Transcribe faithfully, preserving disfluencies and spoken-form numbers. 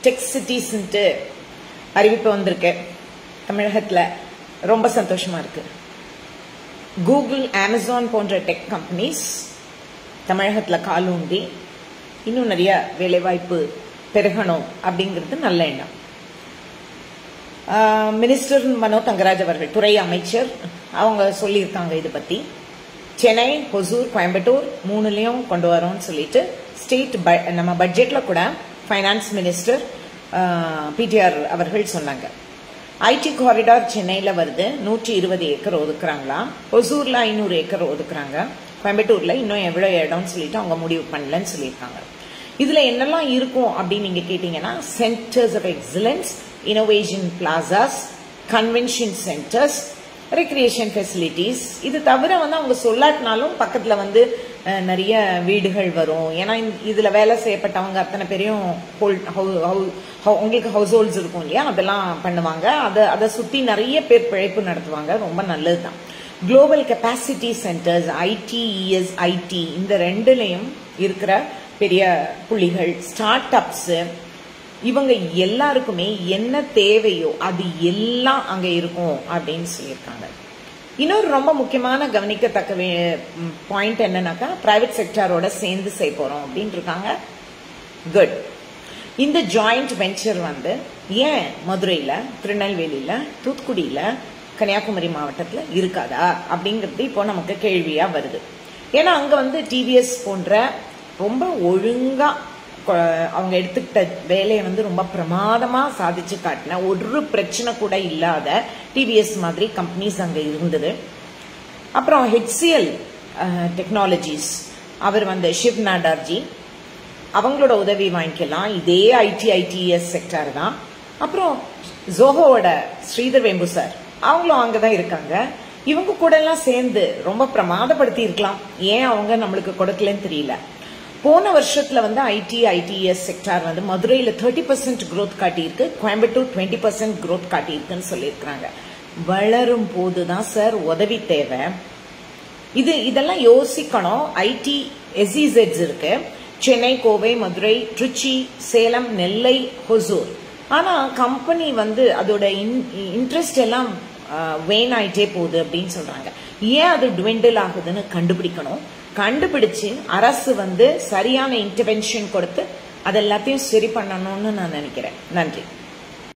Tech சிட்டிஸ்ன்ட்டு அறிவிப்பு வந்திருக்கு தமிழகத்தில். ரொம்ப சந்தோஷமா இருக்கு. கூகுள், அமேசான் போன்ற டெக் கம்பெனிஸ் தமிழகத்தில் காலூண்டி இன்னும் நிறைய வேலைவாய்ப்பு பெருகணும் அப்படிங்கிறது நல்ல எண்ணம். மினிஸ்டர் மனோ தங்கராஜ் அவர்கள், துறை அமைச்சர், அவங்க சொல்லியிருக்காங்க இது பத்தி. சென்னை, ஹொசூர், கோயம்புத்தூர் மூணுலயும் கொண்டு வரோம்னு சொல்லிட்டு ஸ்டேட் நம்ம பட்ஜெட்ல கூட ஃபைனான்ஸ் மினிஸ்டர் பிடிஆர் அவர்கள் சொன்னாங்க. ஐடி காரிடார் சென்னையில வருது, நூற்றி இருபது ஏக்கர் ஒதுக்குறாங்களா, ஹொசூர்ல ஐநூறு ஏக்கர் ஒதுக்குறாங்க, கோயம்புத்தூர்ல இன்னும் எவ்வளவு இடம்னு சொல்லிட்டு அவங்க முடிவு பண்ணலன்னு சொல்லியிருக்காங்க. இதுல என்னெல்லாம் இருக்கும் அப்படின்னு நீங்க கேட்டீங்கன்னா, centres of excellence, innovation plazas, convention centres, recreation facilities. இது தவிர வந்து அவங்க சொல்லாட்டினாலும் பக்கத்துல வந்து நிறைய வீடுகள் வரும். ஏன்னா இதுல வேலை செய்யப்பட்டவங்க அத்தனை பேரையும் உங்களுக்கு ஹவுஸ் ஹோல்ட்ஸ் இருக்கும் இல்லையா, அதெல்லாம் பண்ணுவாங்க. அதை அதை சுத்தி நிறைய பேர் பிழைப்பு நடத்துவாங்க. ரொம்ப நல்லதுதான். Global capacity centres, ITES, IT, இந்த ரெண்டுலையும் இருக்கிற பெரிய புள்ளிகள், ஸ்டார்ட் அப்ஸ், இவங்க எல்லாருக்குமே என்ன தேவையோ அது எல்லாம் அங்க இருக்கும் அப்படின்னு சொல்லியிருக்காங்க. இன்னொரு ரொம்ப முக்கியமான கவனிக்கத்தக்க பாயிண்ட் என்னன்னாக்கா, பிரைவேட் செக்டாரோட சேர்ந்து செய்ய போறோம் அப்படின்னு இருக்காங்க. குட். இந்த ஜாயிண்ட் வெஞ்சர் வந்து ஏன் மதுரையில, திருநெல்வேலியில, தூத்துக்குடியில, கன்னியாகுமரி மாவட்டத்துல இருக்காதா அப்படிங்கிறது இப்போ நமக்கு கேள்வியா வருது. ஏன்னா அங்க வந்து டிவிஎஸ் போன்ற ரொம்ப ஒழுங்கா அவங்க எடுத்துக்கிட்ட வேலையை வந்து ரொம்ப பிரமாதமா சாதிச்சு காட்டின, ஒரு பிரச்சனை கூட இல்லாத டிவிஎஸ் மாதிரி கம்பெனிஸ் அங்க இருந்தது. அப்புறம் ஹெச்சிஎல் டெக்னாலஜிஸ், அவர் வந்து ஷிவ் நாடார்ஜி, அவங்களோட உதவி வாங்கிக்கலாம். இதே ஐடி ஐடிஎஸ் செக்டர் தான். அப்புறம் ஜோஹோவோட ஸ்ரீதர் வேம்பு சார், அவங்களும் அங்கதான் இருக்காங்க. இவங்க கூட எல்லாம் சேர்ந்து ரொம்ப பிரமாதப்படுத்தி இருக்கலாம். ஏன் அவங்க நம்மளுக்கு கொடுக்கலன்னு தெரியல. போன வருஷத்துல வந்து ஐடி ஐடிஎஸ் செக்டார் வந்து மதுரையில தேர்ட்டி பர்சன்ட் குரோத் காட்டியிருக்கு, கோயம்புத்தூர் டுவெண்ட்டி பர்சன்ட் குரோத் காட்டியிருக்குன்னு சொல்லியிருக்காங்க. வளரும் போதுதான் சார் உதவி தேவை. இது இதெல்லாம் யோசிக்கணும். ஐடி எஸ்இசெட்ஸ் இருக்கு, சென்னை, கோவை, மதுரை, திருச்சி, சேலம், நெல்லை, ஹொசூர். ஆனா கம்பெனி வந்து அதோட இன்ட்ரெஸ்ட் எல்லாம் வேன் ஆயிட்டே போகுது அப்படின்னு சொல்றாங்க. ஏன் அது டுவெண்டில் ஆகுதுன்னு கண்டுபிடிக்கணும். கண்டுபிடிச்சு அரசு வந்து சரியான இன்டர்வென்ஷன் கொடுத்து அதெல்லாத்தையும் சரி பண்ணணும்னு நான் நினைக்கிறேன். நன்றி.